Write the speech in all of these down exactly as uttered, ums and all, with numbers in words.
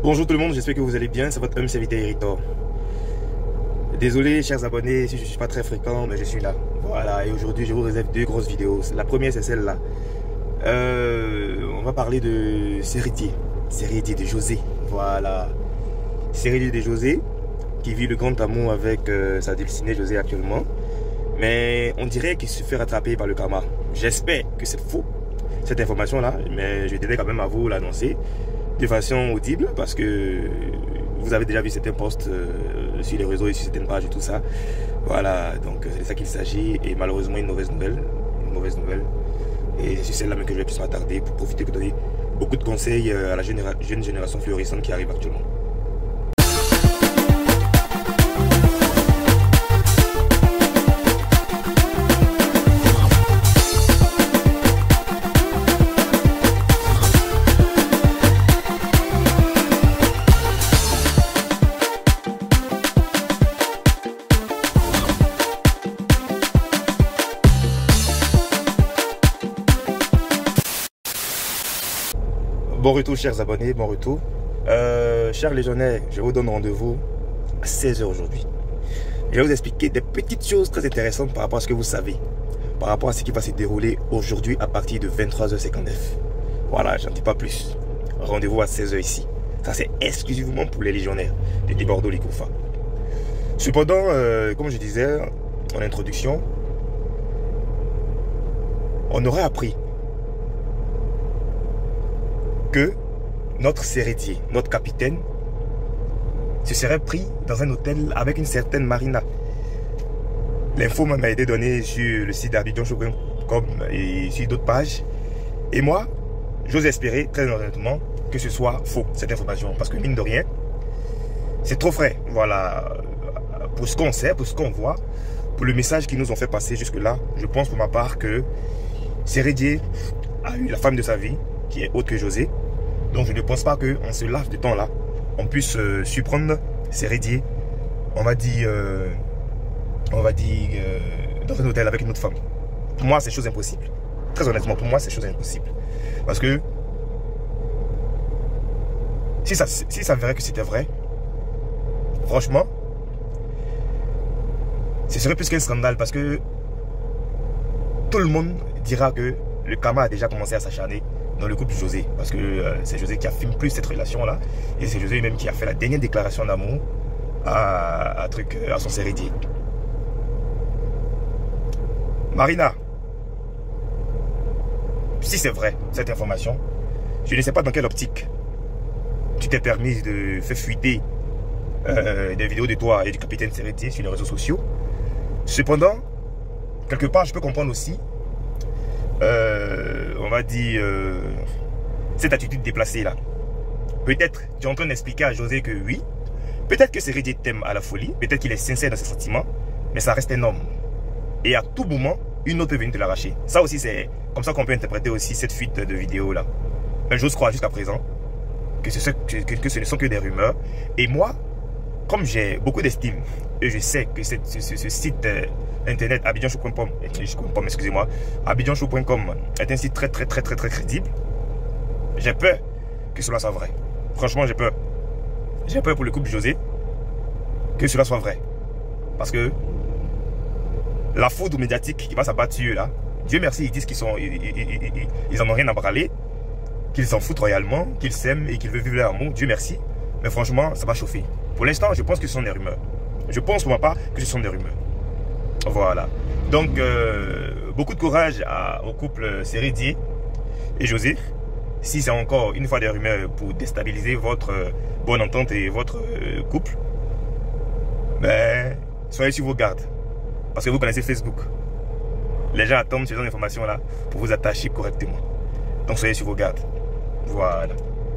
Bonjour tout le monde, j'espère que vous allez bien, c'est votre homme serviteur Héritor. Désolé chers abonnés si je ne suis pas très fréquent, mais je suis là. Voilà, et aujourd'hui je vous réserve deux grosses vidéos. La première c'est celle-là. Euh, on va parler de Céridier, Céridier de José. Voilà, Céridier de José, qui vit le grand amour avec euh, sa dulcinée José actuellement. Mais on dirait qu'il se fait rattraper par le karma. J'espère que c'est faux, cette information-là, mais je tenais quand même à vous l'annoncer de façon audible parce que vous avez déjà vu certains posts euh, sur les réseaux et sur certaines pages et tout ça. Voilà, donc c'est de ça qu'il s'agit et malheureusement une mauvaise nouvelle, une mauvaise nouvelle. Et c'est celle-là même que je vais plus m'attarder pour profiter pour donner beaucoup de conseils à la jeune, jeune génération florissante qui arrive actuellement. Bon retour chers abonnés, bon retour. Euh, chers légionnaires, je vous donne rendez-vous à seize heures aujourd'hui. Je vais vous expliquer des petites choses très intéressantes par rapport à ce que vous savez. Par rapport à ce qui va se dérouler aujourd'hui à partir de vingt-trois heures cinquante-neuf. Voilà, j'en dis pas plus. Rendez-vous à seize heures ici. Ça c'est exclusivement pour les légionnaires de Bordeaux-Likoufa. Cependant, euh, comme je disais en introduction, on aurait appris que notre Céridier, notre capitaine, se serait pris dans un hôtel avec une certaine Marina. L'info m'a été donnée sur le site d'Abidjan Show point com et sur d'autres pages. Et moi, j'ose espérer très honnêtement que ce soit faux, cette information. Parce que mine de rien, c'est trop frais. Voilà, pour ce qu'on sait, pour ce qu'on voit, pour le message qu'ils nous ont fait passer jusque-là, je pense pour ma part que Céridier a eu la femme de sa vie, qui est autre que José. Donc je ne pense pas qu'en ce laps de temps-là, on puisse euh, surprendre Céridier, on va dire, euh, on va dire, euh, dans un hôtel avec une autre femme. Pour moi, c'est chose impossible. Très honnêtement, pour moi, c'est chose impossible. Parce que si ça, si ça verrait que c'était vrai, franchement, ce serait plus qu'un scandale parce que tout le monde dira que le karma a déjà commencé à s'acharner dans le couple José, parce que euh, c'est José qui affirme plus cette relation-là, et c'est José même qui a fait la dernière déclaration d'amour à, à, truc, à son Céridier. Marina, si c'est vrai, cette information, je ne sais pas dans quelle optique tu t'es permise de faire fuiter euh, des vidéos de toi et du capitaine Céridier sur les réseaux sociaux. Cependant, quelque part, je peux comprendre aussi Euh, on va dire euh, cette attitude déplacée là. Peut-être tu es en train d'expliquer à José que oui, peut-être que Céridier t'aime à la folie, peut-être qu'il est sincère dans ses sentiments, mais ça reste un homme et à tout moment une autre peut venir te l'arracher. Ça aussi c'est comme ça qu'on peut interpréter aussi cette fuite de vidéos là. J'ose croire jusqu'à présent que ce, que, que ce ne sont que des rumeurs. Et moi, comme j'ai beaucoup d'estime et je sais que cette, ce, ce, ce site euh, internet Abidjan Show point com, excusez-moi, Abidjan Show point com est un site très très très très très crédible, j'ai peur que cela soit vrai. Franchement, j'ai peur. J'ai peur pour le couple José que cela soit vrai. Parce que la foudre médiatique qui va s'abattre sur eux là, Dieu merci, ils disent qu'ils sont, ils, ils, ils, ils en ont rien à braler, qu'ils s'en foutent royalement, qu'ils s'aiment et qu'ils veulent vivre leur amour. Dieu merci. Mais franchement, ça va chauffer. Pour l'instant, je pense que ce sont des rumeurs. Je pense pour ma part que ce sont des rumeurs. Voilà. Donc, euh, beaucoup de courage à, au couple Céridier et José. Si c'est encore une fois des rumeurs pour déstabiliser votre euh, bonne entente et votre euh, couple, ben, soyez sur vos gardes. Parce que vous connaissez Facebook. Les gens attendent ce genre d'informations-là pour vous attacher correctement. Donc, soyez sur vos gardes. Voilà.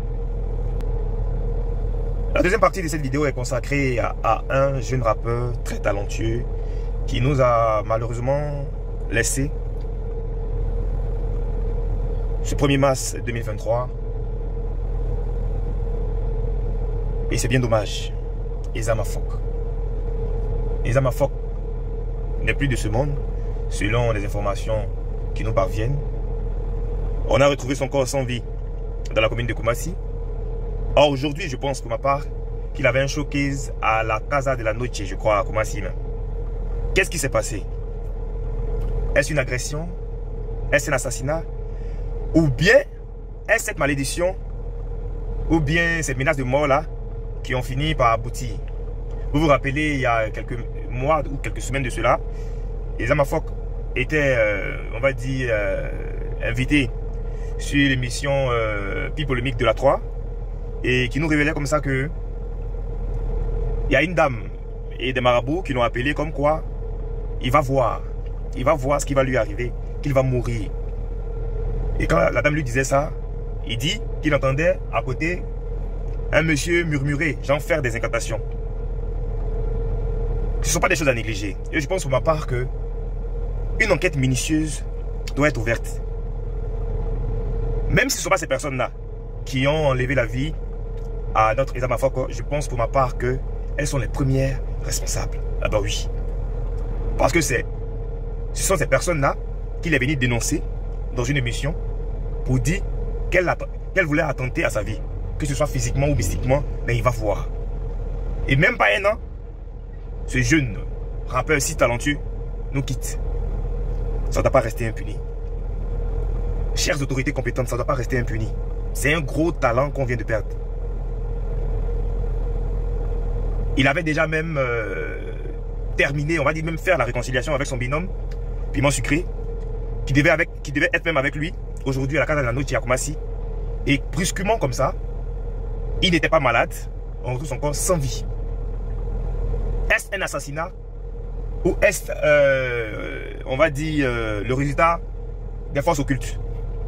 La deuxième partie de cette vidéo est consacrée à, à un jeune rappeur très talentueux qui nous a malheureusement laissé ce premier mars deux mille vingt-trois. Et c'est bien dommage. Eza Mafok. Eza Mafok n'est plus de ce monde, selon les informations qui nous parviennent. On a retrouvé son corps sans vie dans la commune de Koumassi. Or, aujourd'hui, je pense pour ma part qu'il avait un showcase à la Casa de la Noche, je crois, à Kumasi. Qu'est-ce qui s'est passé? Est-ce une agression? Est-ce un assassinat? Ou bien est-ce cette malédiction? Ou bien cette menace de mort là qui ont fini par aboutir? Vous vous rappelez, il y a quelques mois ou quelques semaines de cela, Ezama Fock était, euh, on va dire, euh, invité sur l'émission euh, Pi Polémique de la trois et qui nous révélait comme ça que il y a une dame et des marabouts qui l'ont appelé comme quoi il va voir, il va voir ce qui va lui arriver, qu'il va mourir. Et quand la dame lui disait ça, il dit qu'il entendait à côté un monsieur murmurer, genre faire des incantations. Ce ne sont pas des choses à négliger. Et je pense pour ma part que une enquête minutieuse doit être ouverte. Même si ce ne sont pas ces personnes-là qui ont enlevé la vie à notre Ezama Fock, je pense pour ma part qu'elles sont les premières responsables. Ah bah oui. Parce que c'est, ce sont ces personnes-là qu'il est venu dénoncer dans une émission pour dire qu'elle qu'elle voulait attenter à sa vie. Que ce soit physiquement ou mystiquement, mais il va voir. Et même pas un an, ce jeune rappeur si talentueux nous quitte. Ça ne doit pas rester impuni. Chères autorités compétentes, ça ne doit pas rester impuni. C'est un gros talent qu'on vient de perdre. Il avait déjà même euh, terminé, on va dire même faire la réconciliation avec son binôme, Piment Sucré, qui devait, avec, qui devait être même avec lui, aujourd'hui à la Casa de la Noche à Kumasi. Et brusquement comme ça, il n'était pas malade, on retrouve son corps sans vie. Est-ce un assassinat? Ou est-ce, euh, on va dire, euh, le résultat des forces occultes?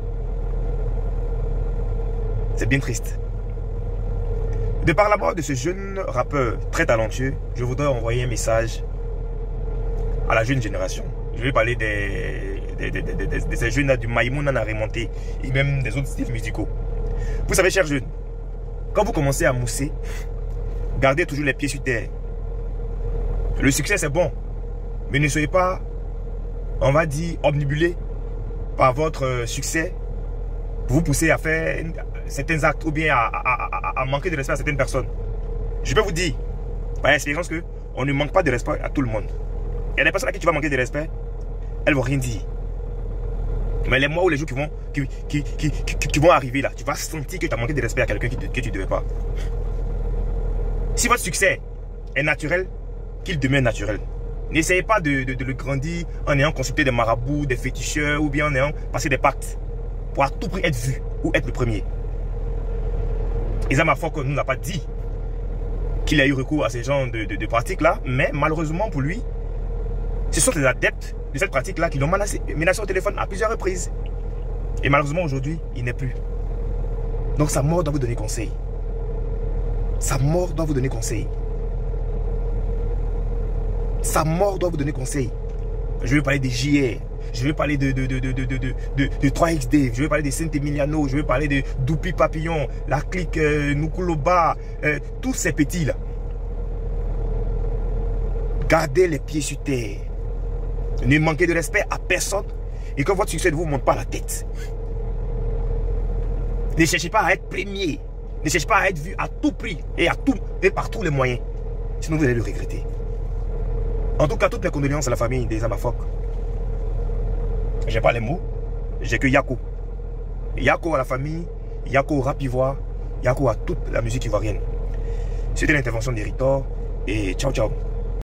C'est bien triste. De par la mort de ce jeune rappeur très talentueux, je voudrais envoyer un message à la jeune génération. Je vais parler des, des, des, des, des, de ces jeunes-là du Maïmouna à remonter et même des autres styles musicaux. Vous savez, chers jeunes, quand vous commencez à mousser, gardez toujours les pieds sur terre. Le succès, c'est bon. Mais ne soyez pas, on va dire, obnubilés par votre succès pour vous pousser à faire certains actes ou bien à, à, à, à manquer de respect à certaines personnes. Je peux vous dire, par expérience, qu'on ne manque pas de respect à tout le monde. Il y a des personnes à qui tu vas manquer de respect, elles ne vont rien dire. Mais les mois ou les jours qui vont, qui, qui, qui, qui, qui vont arriver là, tu vas sentir que tu as manqué de respect à quelqu'un que tu ne devais pas. Si votre succès est naturel, qu'il demeure naturel. N'essayez pas de, de, de le grandir en ayant consulté des marabouts, des féticheurs ou bien en ayant passé des pactes pour à tout prix être vu ou être le premier. Ezama Fock nous n'a pas dit qu'il a eu recours à ce genre de, de, de pratiques-là, mais malheureusement pour lui, ce sont les adeptes de cette pratique-là qui l'ont menacé, menacé au téléphone à plusieurs reprises. Et malheureusement aujourd'hui, il n'est plus. Donc sa mort doit vous donner conseil. Sa mort doit vous donner conseil. Sa mort doit vous donner conseil. Je vais parler des J R, je vais parler de, de, de, de, de, de, de, de, de trois X D, je vais parler de Saint-Emiliano, je vais parler de Doupi Papillon, la clique euh, Nukuloba, euh, tous ces petits là. Gardez les pieds sur terre. Ne manquez de respect à personne et que votre succès ne vous monte pas la tête. Ne cherchez pas à être premier. Ne cherchez pas à être vu à tout prix et, à tout, et par tous les moyens. Sinon vous allez le regretter. En tout cas, toutes mes condoléances à la famille des Ezama Fock. J'ai pas les mots, j'ai que Yako. Yako à la famille, Yako au rap ivoire, Yako à toute la musique ivoirienne. C'était l'intervention d'Héritor et ciao ciao.